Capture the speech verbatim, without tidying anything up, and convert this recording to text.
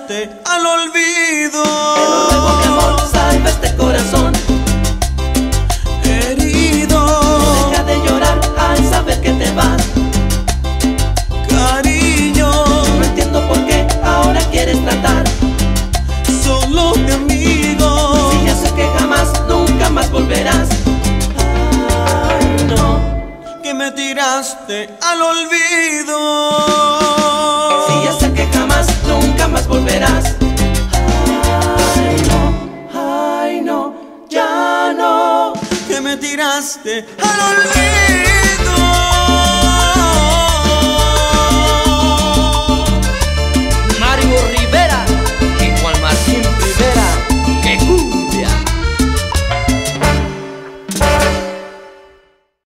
tiraste al olvido. Pero luego, mi amor, salva este corazón herido. Deja de llorar al saber que te vas. Cariño, no entiendo por qué ahora quieres tratar solo de amigo. Si ya sé que jamás, nunca más volverás. Ay, no. Que me tiraste al olvido. Si ya sé que jamás, nunca más volverás. Ay, no, ay, no, ya no. Que me tiraste al olvido.